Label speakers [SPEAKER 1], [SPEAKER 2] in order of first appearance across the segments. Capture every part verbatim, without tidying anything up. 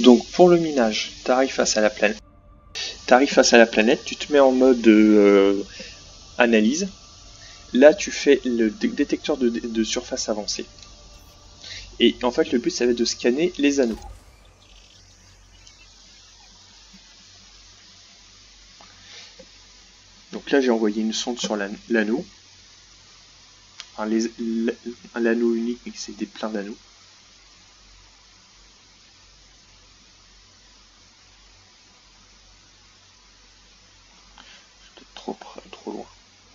[SPEAKER 1] Donc pour le minage, tu arrives face à la planète. Tu arrives face à la planète, tu te mets en mode euh, analyse. Là, tu fais le détecteur de, de surface avancée. Et en fait, le but, ça va être de scanner les anneaux. Donc là, j'ai envoyé une sonde sur l'anneau. L'anneau unique, mais c'est des plein d'anneaux. Peut-être trop, trop loin.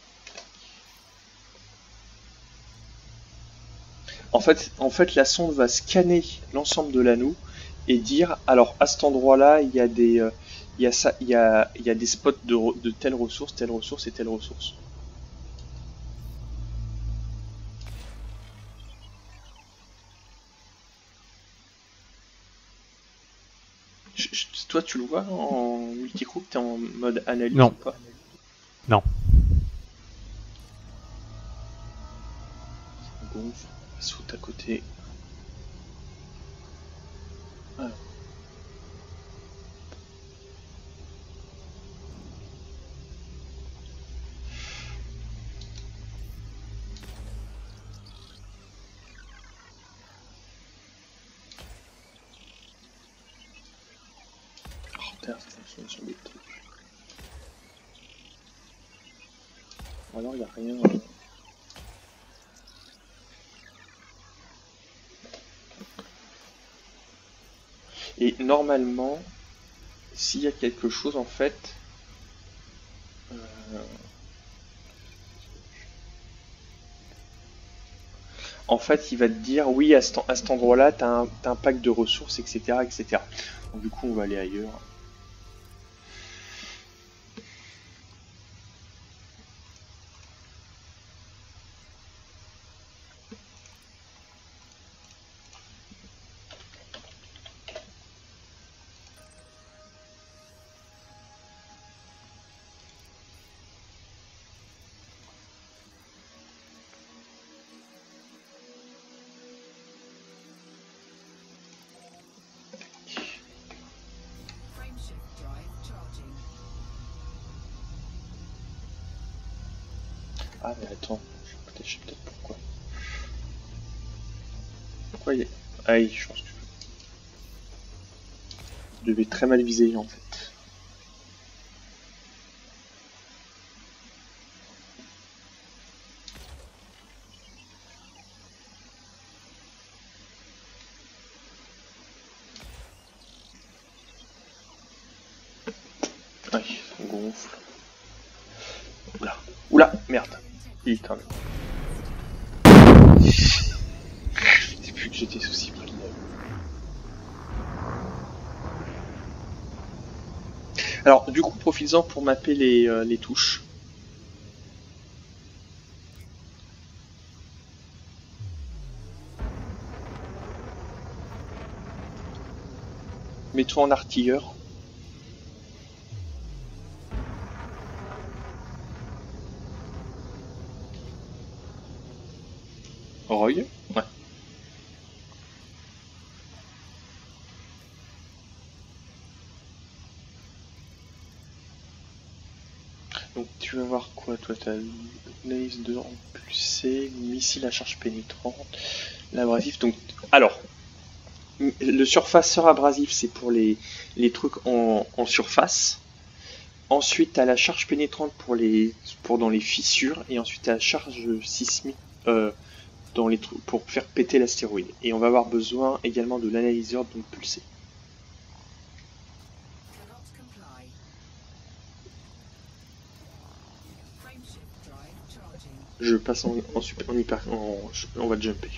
[SPEAKER 1] En fait, en fait, la sonde va scanner l'ensemble de l'anneau et dire, alors à cet endroit-là, il y a des, euh, il y a ça, il y a, il y a des spots de, de telle ressource, telle ressource et telle ressource. Je, je, toi, tu le vois en multicroup, t'es en mode analyse
[SPEAKER 2] non.
[SPEAKER 1] ou pas?
[SPEAKER 2] Non.
[SPEAKER 1] Gonfle, saute à côté. Ah. Oh putain, ça fonctionne sur des trucs. Alors il n'y a rien. Euh... Et normalement, s'il y a quelque chose en fait, euh... en fait, il va te dire oui, à cet, à cet endroit-là, tu as un, t'as un pack de ressources, et cetera, et cetera. Donc du coup, on va aller ailleurs. Ah mais attends, je sais peut-être pourquoi. Pourquoi il y a... Ah oui, je pense que je devais très mal viser en fait. Aïe, on gonfle. Oula, oula, merde. Il quand même. Je plus que j'étais aussi près de là. Alors, du coup, profites-en pour mapper les, euh, les touches. Mets-toi en artilleur. Roy. Ouais. Donc tu vas voir quoi toi? T'as l'analyse de impulsé, missile à charge pénétrante, l'abrasif. Donc alors, le surfaceur abrasif c'est pour les, les trucs en, en surface. Ensuite t'as la charge pénétrante pour les pour dans les fissures et ensuite t'as la charge sismique euh, dans les trucs pour faire péter l'astéroïde. Et on va avoir besoin également de l'analyseur donc pulsé. Je passe en, en super en hyper en, on va jumper.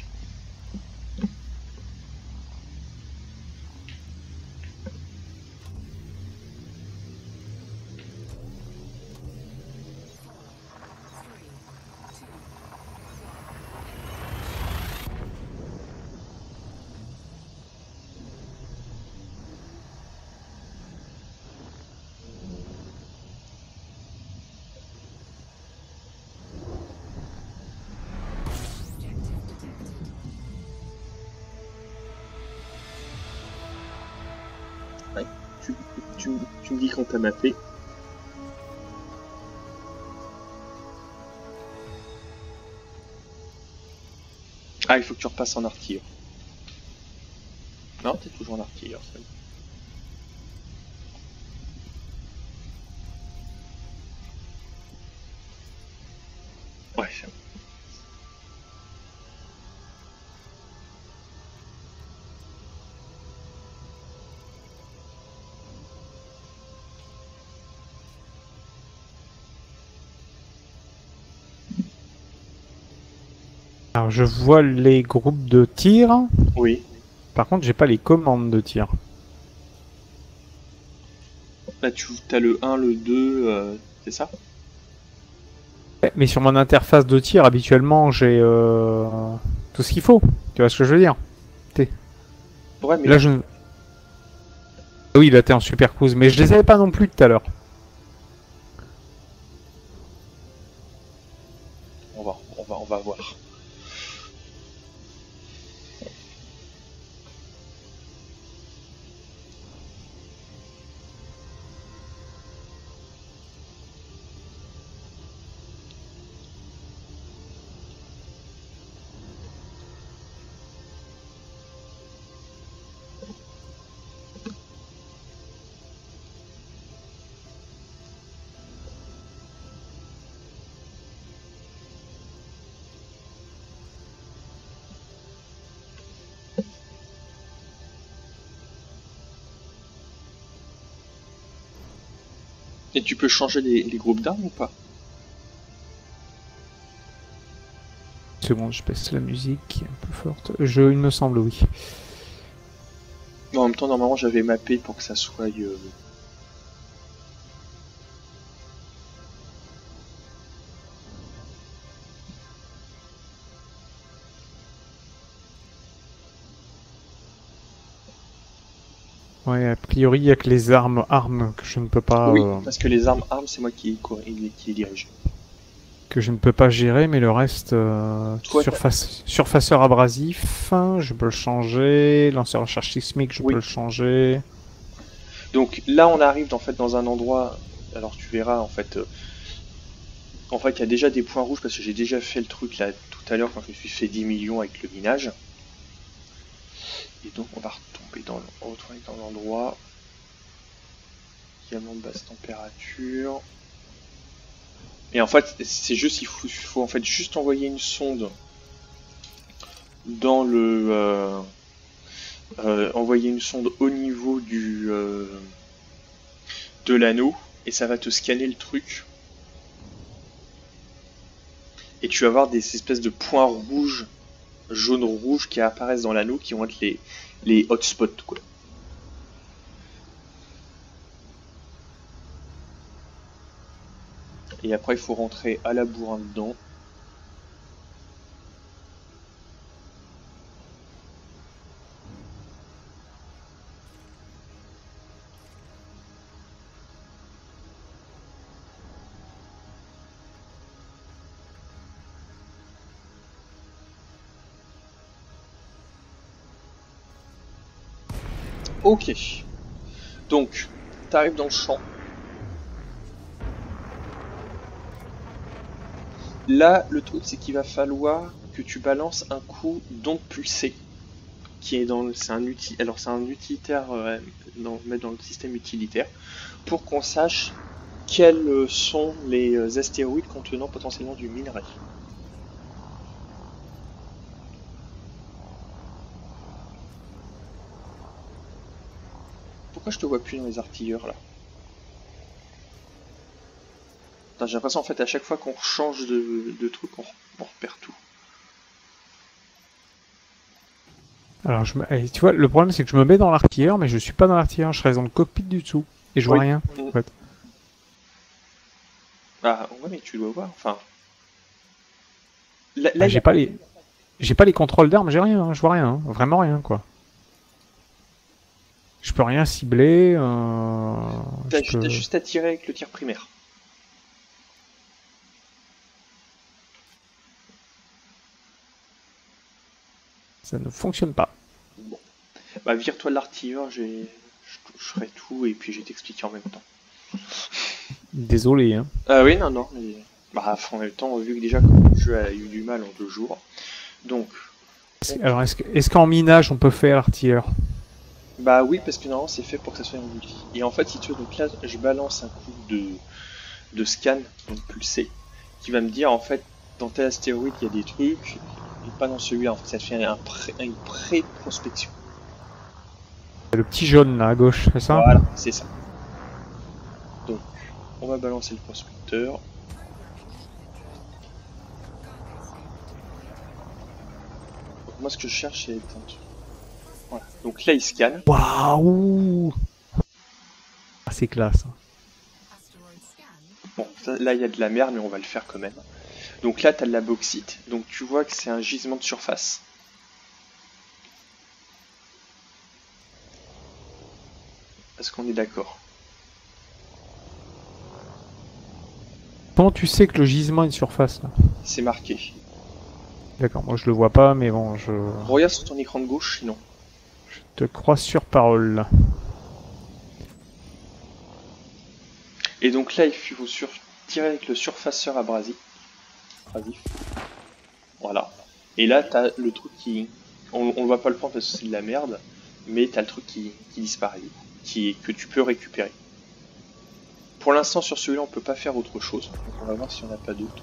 [SPEAKER 1] tu, tu, tu me dis quand t'as mappé. Ah, il faut que tu repasses en artilleur. Non, t'es toujours en artilleur. Ça. Ouais, c'est bon.
[SPEAKER 2] Alors je vois les groupes de tir.
[SPEAKER 1] Oui.
[SPEAKER 2] Par contre, j'ai pas les commandes de tir.
[SPEAKER 1] Là, tu as le un, le deux, euh, c'est ça?
[SPEAKER 2] Mais sur mon interface de tir, habituellement, j'ai euh, tout ce qu'il faut. Tu vois ce que je veux dire? T'es-
[SPEAKER 1] Ouais, mais
[SPEAKER 2] Là,
[SPEAKER 1] là,
[SPEAKER 2] je... Oui, là, t'es en super cruise. Mais je les avais pas non plus tout à l'heure.
[SPEAKER 1] on va, on va, on va voir. Et tu peux changer les, les groupes d'armes ou pas?
[SPEAKER 2] Une seconde, je baisse la musique un peu forte. Je, il me semble, oui.
[SPEAKER 1] En même temps, normalement, j'avais mappé pour que ça soit... Euh...
[SPEAKER 2] Ouais, a priori, il y a que les armes, armes que je ne peux pas,
[SPEAKER 1] Oui,
[SPEAKER 2] euh,
[SPEAKER 1] parce que les armes, armes, c'est moi qui, qui les dirige.
[SPEAKER 2] que je ne peux pas gérer, mais le reste, euh,
[SPEAKER 1] Toi,
[SPEAKER 2] surface, surfaceur abrasif, je peux le changer. Lanceur à charge sismique, je
[SPEAKER 1] oui.
[SPEAKER 2] peux le changer.
[SPEAKER 1] Donc là, on arrive en fait dans un endroit. Alors tu verras en fait. Euh, en fait, il y a déjà des points rouges parce que j'ai déjà fait le truc là tout à l'heure quand je me suis fait dix millions avec le minage. Et donc on va retomber dans, retourner dans l'endroit. Diamant de basse température. Et en fait, c'est juste, il faut, il faut en fait juste envoyer une sonde dans le, euh, euh, envoyer une sonde au niveau du euh, de l'anneau et ça va te scanner le truc. Et tu vas avoir des espèces de points rouges, jaune-rouge qui apparaissent dans l'anneau qui vont être les, les hotspots quoi. Et après il faut rentrer à la bourrin dedans. Ok. Donc, t'arrives dans le champ. Là, le truc, c'est qu'il va falloir que tu balances un coup d'onde pulsée, qui est dans, c'est un uti, alors c'est un utilitaire, euh, dans, mettre dans le système utilitaire, pour qu'on sache quels sont les astéroïdes contenant potentiellement du minerai. Pourquoi je te vois plus dans les artilleurs là? J'ai l'impression en fait à chaque fois qu'on change de, de truc, on, on repère tout.
[SPEAKER 2] Alors, je me... eh, tu vois, le problème, c'est que je me mets dans l'artilleur, mais je suis pas dans l'artilleur. Je reste dans le cockpit du dessous. Et je vois
[SPEAKER 1] Oui.
[SPEAKER 2] rien,
[SPEAKER 1] Mm.
[SPEAKER 2] en fait.
[SPEAKER 1] Ah ouais, mais tu dois voir. Enfin, là, là
[SPEAKER 2] Ah,
[SPEAKER 1] y a...
[SPEAKER 2] j'ai pas les... J'ai pas les contrôles d'armes, j'ai rien, hein, je vois rien. Hein. Vraiment rien, quoi. Je peux rien cibler. Euh...
[SPEAKER 1] t'as,
[SPEAKER 2] Je
[SPEAKER 1] t'as
[SPEAKER 2] peux...
[SPEAKER 1] juste à tirer avec le tir primaire.
[SPEAKER 2] Ça ne fonctionne pas.
[SPEAKER 1] Bon. Bah, vire-toi de l'artilleur, j'ai... je ferai tout et puis je vais t'expliquer en même temps.
[SPEAKER 2] Désolé, hein.
[SPEAKER 1] Ah oui, non, non, mais... Bah, en même temps, vu que déjà comme le jeu a eu du mal en deux jours. Donc...
[SPEAKER 2] Alors, est-ce que, est-ce qu'en minage, on peut faire artilleur?
[SPEAKER 1] Bah oui, parce que normalement c'est fait pour que ça soit une multi. Et en fait, si tu veux, donc là, je balance un coup de, de scan, donc pulsé, qui va me dire, en fait, dans tel astéroïde, il y a des trucs, et pas dans celui-là. En fait, ça te fait un pré, une pré-prospection.
[SPEAKER 2] Le petit jaune, là, à gauche, c'est ça?
[SPEAKER 1] Voilà, c'est ça. Donc, on va balancer le prospecteur. Donc, moi, ce que je cherche, c'est... Voilà. Donc là, il scanne.
[SPEAKER 2] Waouh! Ah, c'est classe.
[SPEAKER 1] Bon, ça, là, il y a de la merde, mais on va le faire quand même. Donc là, tu as de la bauxite. Donc tu vois que c'est un gisement de surface. Est-ce qu'on est d'accord?
[SPEAKER 2] Comment tu sais que le gisement est de surface, là?
[SPEAKER 1] C'est marqué.
[SPEAKER 2] D'accord, moi je le vois pas, mais bon, je...
[SPEAKER 1] Regarde sur ton écran de gauche, sinon.
[SPEAKER 2] Je te crois sur parole, là.
[SPEAKER 1] Et donc là, il faut sur... tirer avec le surfaceur abrasif. abrasif. Voilà. Et là, tu as le truc qui... On, on va pas le prendre parce que c'est de la merde, mais tu as le truc qui, qui disparaît, qui, que tu peux récupérer. Pour l'instant, sur celui-là, on peut pas faire autre chose. Donc on va voir si on n'a pas d'autre.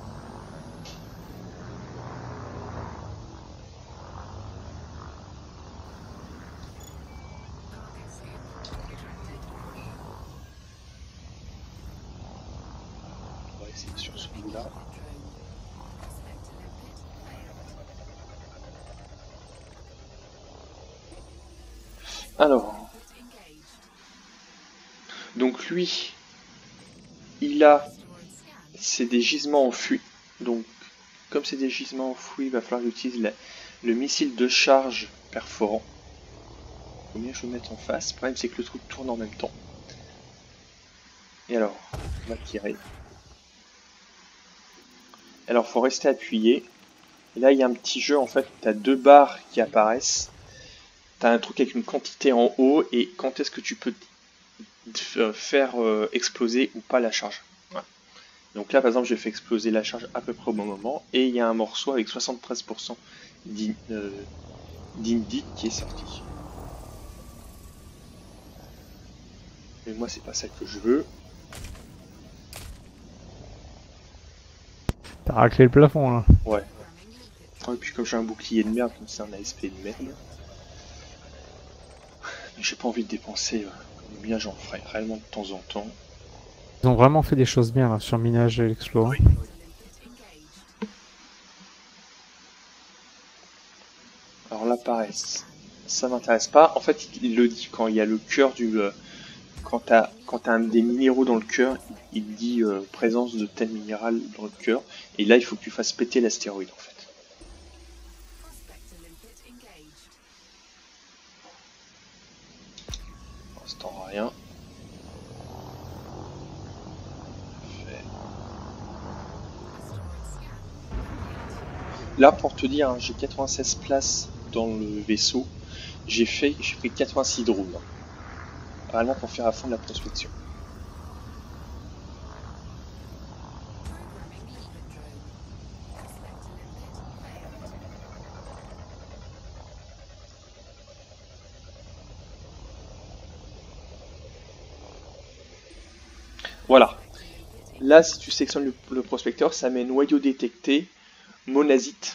[SPEAKER 1] On va essayer sur celui-là. Alors, donc lui, il a, c'est des gisements enfouis. Donc, comme c'est des gisements enfouis, il va falloir que j'utilise la- le missile de charge perforant. Combien je vais mettre en face? Le problème, c'est que le truc tourne en même temps. Et alors, on va tirer. Alors, faut rester appuyé. Et là, il y a un petit jeu, en fait, tu as deux barres qui apparaissent. Tu as un truc avec une quantité en haut, et quand est-ce que tu peux faire euh, exploser ou pas la charge. Voilà. Donc là, par exemple, j'ai fait exploser la charge à peu près au bon moment, et il y a un morceau avec soixante-treize pour cent d'indit euh, qui est sorti. Mais moi, c'est pas ça que je veux.
[SPEAKER 2] T'as raclé le plafond, là.
[SPEAKER 1] Ouais. Et puis comme j'ai un bouclier de merde, comme c'est un A S P de merde, j'ai pas envie de dépenser euh, combien j'en ferai réellement de temps en temps.
[SPEAKER 2] Ils ont vraiment fait des choses bien, là, sur Minage et l'Explo.
[SPEAKER 1] Oui. Alors là, pareil, ça m'intéresse pas. En fait, il le dit quand il y a le cœur du... Euh, quand t'as quand t'as un des minéraux dans le cœur, il te dit euh, présence de tel minéral dans le cœur. Et là, il faut que tu fasses péter l'astéroïde, en fait. Pour l'instant, rien. Là, pour te dire, hein, j'ai quatre-vingt-seize places dans le vaisseau. J'ai fait, j'ai pris quatre-vingt-six drones. Vraiment pour faire à fond de la prospection. Voilà. Là, si tu sélectionnes le, le prospecteur, ça met noyau détecté, monazite.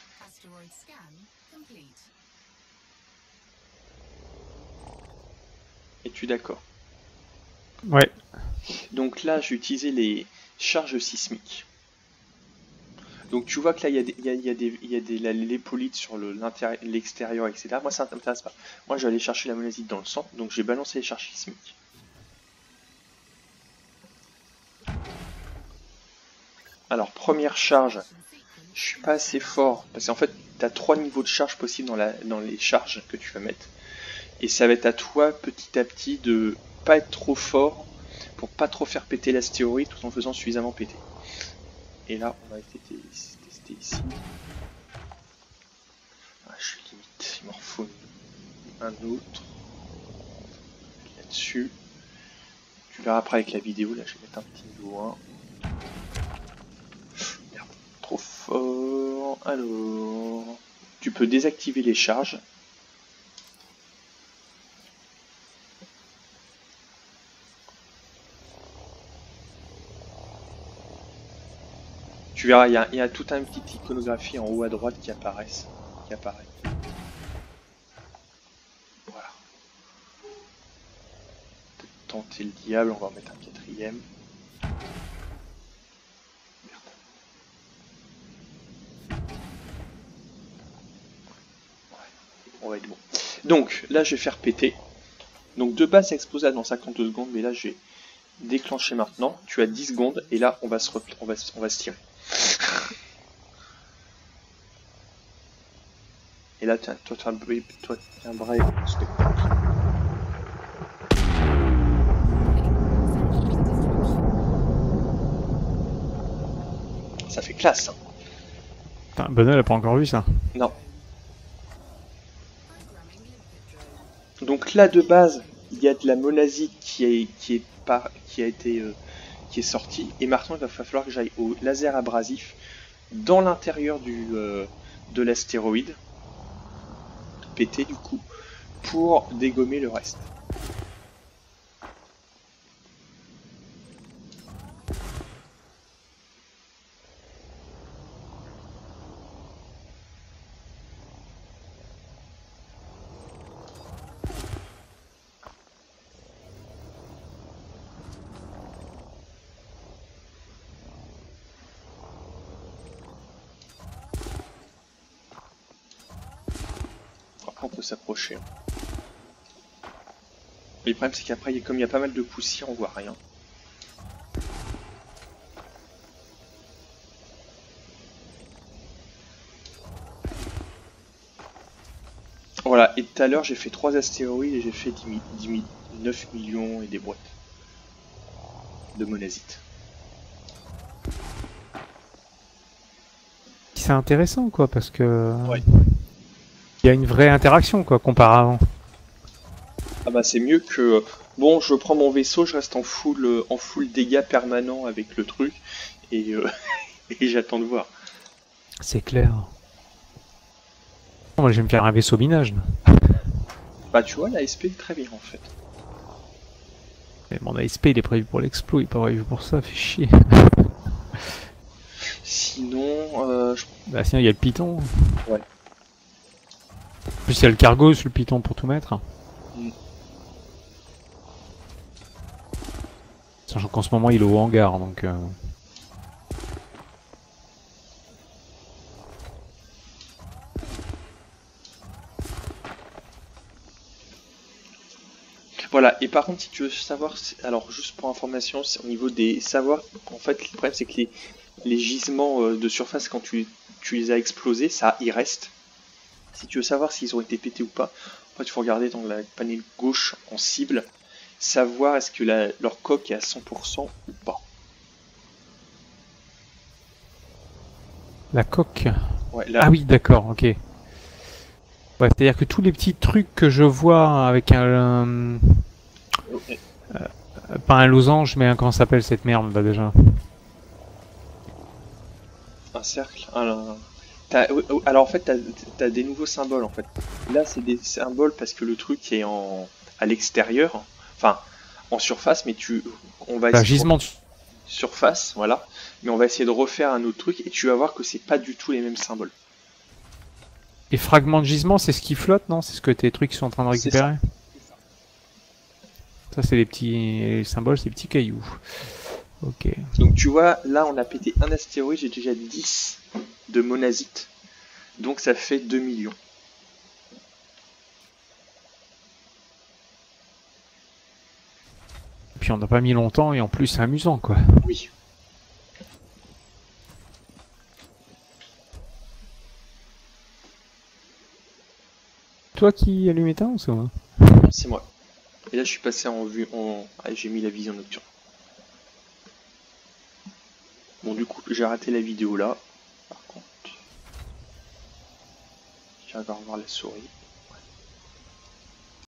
[SPEAKER 1] Es-tu d'accord?
[SPEAKER 2] Ouais.
[SPEAKER 1] Donc là, j'ai utilisé les charges sismiques. Donc tu vois que là, il y a des, il y a, il y a des, il y a des lépolites sur l'extérieur, et cetera. Moi, ça ne m'intéresse pas. Moi, je vais aller chercher la monazite dans le centre, donc j'ai balancé les charges sismiques. Alors, première charge, je suis pas assez fort, parce qu'en fait, tu as trois niveaux de charge possibles dans, la, dans les charges que tu vas mettre. Et ça va être à toi, petit à petit, de pas être trop fort, pour pas trop faire péter l'astéroïde, tout en faisant suffisamment péter. Et là, on va tester, tester ici. Ah, je suis limite, il m'en faut un autre. dessus. Tu verras après avec la vidéo. Là, je vais mettre un petit niveau un. Merde, trop fort. Alors, tu peux désactiver les charges. Tu verras, il y, y a toute une petite iconographie en haut à droite qui apparaissent, qui apparaît. Voilà. Tenter le diable, on va en mettre un quatrième. Merde. Ouais, on va être bon. Donc là, je vais faire péter. Donc de base, c'est explosable dans cinquante-deux secondes, mais là, je vais déclencher maintenant. Tu as dix secondes et là, on va se, on va, on va se tirer. Et là, toi, tu as un bruit, toi, tu as un brave spectacle. Ça fait classe. Hein.
[SPEAKER 2] Putain, Benoît, elle a pas encore vu ça.
[SPEAKER 1] Non. Donc là, de base, il y a de la monazite qui, est, qui, est par, qui a été euh, qui est sortie. Et maintenant, il va falloir que j'aille au laser abrasif dans l'intérieur du euh, de l'astéroïde. Pété du coup, pour dégommer le reste. Après, on peut s'approcher. Mais le problème, c'est qu'après, comme il y a pas mal de poussière, on voit rien. Voilà, et tout à l'heure, j'ai fait trois astéroïdes et j'ai fait neuf millions et des boîtes de monazite.
[SPEAKER 2] C'est intéressant, quoi, parce que...
[SPEAKER 1] Ouais.
[SPEAKER 2] Il y a une vraie interaction, quoi, comparé à avant.
[SPEAKER 1] Ah bah c'est mieux que... Bon, je prends mon vaisseau, je reste en full, en full dégâts permanents avec le truc, et, euh, et j'attends de voir.
[SPEAKER 2] C'est clair. Moi, je vais me faire un vaisseau minage.
[SPEAKER 1] Bah tu vois, l'A S P est très bien en fait.
[SPEAKER 2] Et mon A S P, il est prévu pour l'explo, il est pas prévu pour ça, fait chier.
[SPEAKER 1] Sinon, euh, je...
[SPEAKER 2] Bah sinon, il y a le Python.
[SPEAKER 1] Ouais.
[SPEAKER 2] En plus, il y a le cargo sur le Python pour tout mettre.
[SPEAKER 1] Mm.
[SPEAKER 2] Sachant qu'en ce moment, il est au hangar, donc... Euh...
[SPEAKER 1] Voilà, et par contre, si tu veux savoir, alors juste pour information, au niveau des savoirs, en fait, le problème c'est que les, les gisements euh, de surface, quand tu, tu les as explosés, ça y reste. Si tu veux savoir s'ils ont été pétés ou pas, en fait, il faut regarder dans la panel gauche en cible, savoir est-ce que la, leur coque est à cent pour cent ou pas.
[SPEAKER 2] La coque.
[SPEAKER 1] Ouais, là...
[SPEAKER 2] Ah oui, d'accord, ok. Ouais, c'est-à-dire que tous les petits trucs que je vois avec un... un
[SPEAKER 1] okay.
[SPEAKER 2] euh, pas un losange, mais un, comment s'appelle cette merde, bah déjà.
[SPEAKER 1] Un cercle un... Alors en fait, t'as as des nouveaux symboles en fait. Là, c'est des symboles parce que le truc est en à l'extérieur, enfin en surface, mais tu, on va
[SPEAKER 2] bah,
[SPEAKER 1] essayer
[SPEAKER 2] gisement
[SPEAKER 1] de... surface, voilà. Mais on va essayer de refaire un autre truc et tu vas voir que c'est pas du tout les mêmes symboles.
[SPEAKER 2] Les fragments de gisement, c'est ce qui flotte, non? C'est ce que tes trucs sont en train de récupérer? Ça, ça c'est les petits les symboles, c'est les petits cailloux. Ok.
[SPEAKER 1] Donc tu vois, là on a pété un astéroïde, j'ai déjà dix de monazite. Donc ça fait deux millions.
[SPEAKER 2] Et puis on n'a pas mis longtemps et en plus c'est amusant quoi.
[SPEAKER 1] Oui.
[SPEAKER 2] Toi qui allumes éteint ou c'est moi?
[SPEAKER 1] C'est moi. Et là je suis passé en vue en. Ah, j'ai mis la vision nocturne. Bon du coup j'ai raté la vidéo là. Par contre. J'arrive à revoir la souris.